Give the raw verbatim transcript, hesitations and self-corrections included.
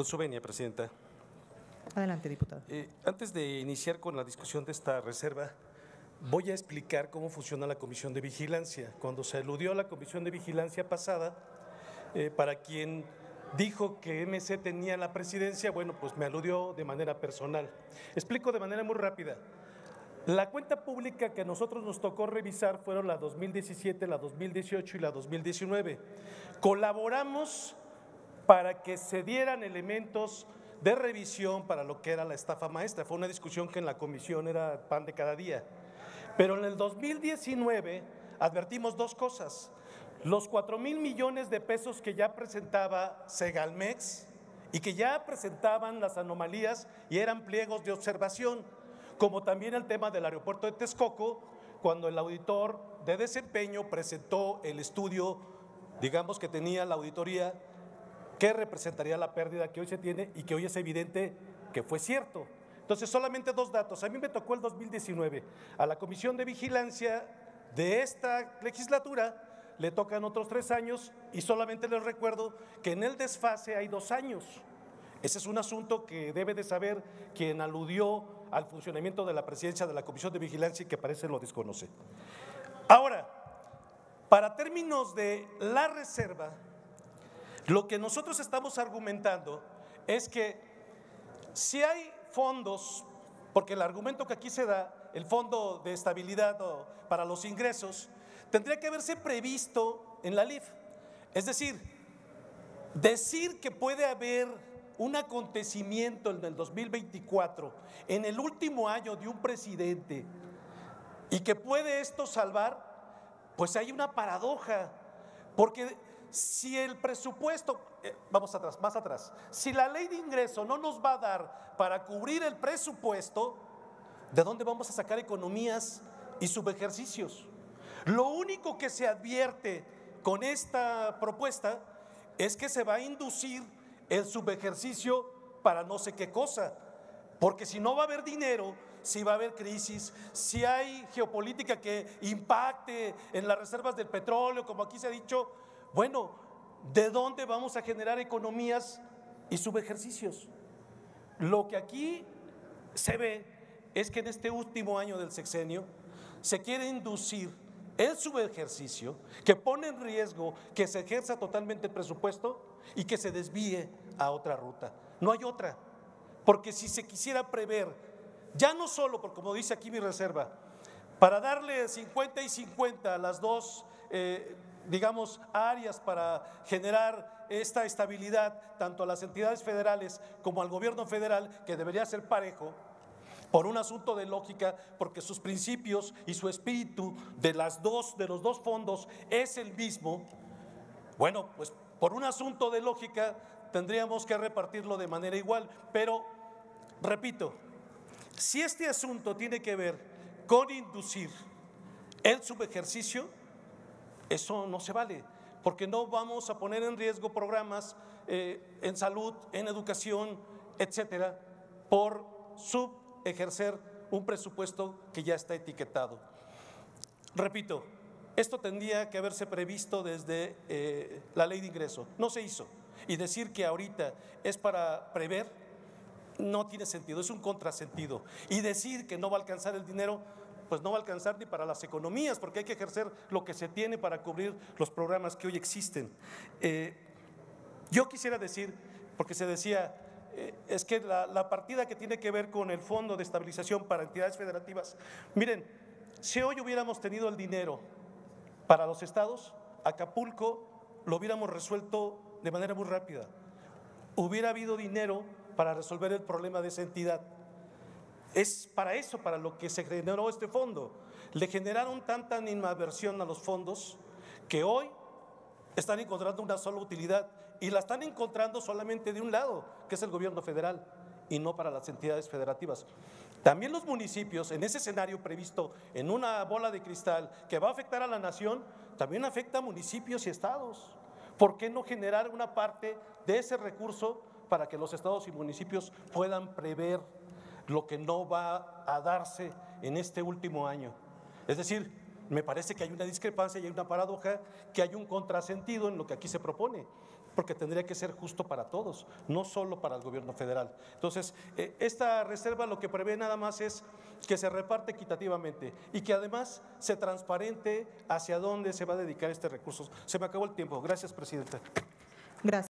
Con su venia, Presidenta. Adelante, diputado. Eh, antes de iniciar con la discusión de esta reserva, voy a explicar cómo funciona la Comisión de Vigilancia. Cuando se aludió a la Comisión de Vigilancia pasada, eh, para quien dijo que M C tenía la presidencia, bueno, pues me aludió de manera personal. Explico de manera muy rápida. La cuenta pública que a nosotros nos tocó revisar fueron la dos mil diecisiete, la dos mil dieciocho y la dos mil diecinueve. Colaboramos para que se dieran elementos de revisión para lo que era la estafa maestra. Fue una discusión que en la comisión era pan de cada día. Pero en el dos mil diecinueve advertimos dos cosas. Los cuatro mil millones de pesos que ya presentaba Segalmex y que ya presentaban las anomalías y eran pliegos de observación, como también el tema del aeropuerto de Texcoco, cuando el auditor de desempeño presentó el estudio, digamos que tenía la auditoría, que representaría la pérdida que hoy se tiene y que hoy es evidente que fue cierto. Entonces, solamente dos datos. A mí me tocó el dos mil diecinueve. A la Comisión de Vigilancia de esta legislatura le tocan otros tres años y solamente les recuerdo que en el desfase hay dos años. Ese es un asunto que debe de saber quien aludió al funcionamiento de la presidencia de la Comisión de Vigilancia y que parece lo desconoce. Ahora, para términos de la reserva, lo que nosotros estamos argumentando es que si hay fondos, porque el argumento que aquí se da, el Fondo de Estabilidad para los Ingresos, tendría que haberse previsto en la L I F. Es decir, decir que puede haber un acontecimiento en el dos mil veinticuatro, en el último año de un presidente, y que puede esto salvar, pues hay una paradoja, porque si el presupuesto, eh, vamos atrás, más atrás, si la ley de ingreso no nos va a dar para cubrir el presupuesto, ¿de dónde vamos a sacar economías y subejercicios? Lo único que se advierte con esta propuesta es que se va a inducir el subejercicio para no sé qué cosa, porque si no va a haber dinero, si va a haber crisis, si hay geopolítica que impacte en las reservas del petróleo, como aquí se ha dicho, bueno, ¿de dónde vamos a generar economías y subejercicios? Lo que aquí se ve es que en este último año del sexenio se quiere inducir el subejercicio que pone en riesgo que se ejerza totalmente el presupuesto y que se desvíe a otra ruta. No hay otra, porque si se quisiera prever, ya no solo, por como dice aquí mi reserva, para darle cincuenta y cincuenta a las dos eh, digamos, áreas para generar esta estabilidad, tanto a las entidades federales como al gobierno federal, que debería ser parejo, por un asunto de lógica, porque sus principios y su espíritu de, las dos, de los dos fondos es el mismo. Bueno, pues por un asunto de lógica tendríamos que repartirlo de manera igual, pero repito, si este asunto tiene que ver con inducir el subejercicio, eso no se vale, porque no vamos a poner en riesgo programas eh, en salud, en educación, etcétera, por subejercer un presupuesto que ya está etiquetado. Repito, esto tendría que haberse previsto desde eh, la ley de ingreso, no se hizo, y decir que ahorita es para prever no tiene sentido, es un contrasentido, y decir que no va a alcanzar el dinero, pues no va a alcanzar ni para las economías, porque hay que ejercer lo que se tiene para cubrir los programas que hoy existen. Eh, yo quisiera decir, porque se decía, eh, es que la, la partida que tiene que ver con el Fondo de Estabilización para entidades federativas, miren, si hoy hubiéramos tenido el dinero para los estados, Acapulco lo hubiéramos resuelto de manera muy rápida. Hubiera habido dinero para resolver el problema de esa entidad. Es para eso, para lo que se generó este fondo. Le generaron tanta animadversión a los fondos que hoy están encontrando una sola utilidad y la están encontrando solamente de un lado, que es el gobierno federal, y no para las entidades federativas. También los municipios, en ese escenario previsto en una bola de cristal que va a afectar a la nación, también afecta a municipios y estados. ¿Por qué no generar una parte de ese recurso para que los estados y municipios puedan prever lo que no va a darse en este último año? Es decir, me parece que hay una discrepancia y hay una paradoja, que hay un contrasentido en lo que aquí se propone. porque tendría que ser justo para todos, no solo para el gobierno federal. Entonces, eh, esta reserva lo que prevé nada más es que se reparte equitativamente y que además se transparente hacia dónde se va a dedicar este recurso. Se me acabó el tiempo. Gracias, Presidenta. Gracias.